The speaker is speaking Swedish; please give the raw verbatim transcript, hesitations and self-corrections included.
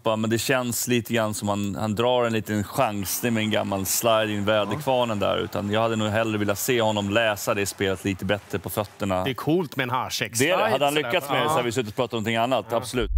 Europa, men det känns lite grann som han, han drar en liten chansning med en gammal sliding väderkvarnen där. Utan jag hade nog hellre velat se honom läsa det spelet lite bättre på fötterna. Det är coolt med en H sex. Det är det. Hade han lyckats med det så hade vi suttit och pratat om någonting annat, ja. Absolut.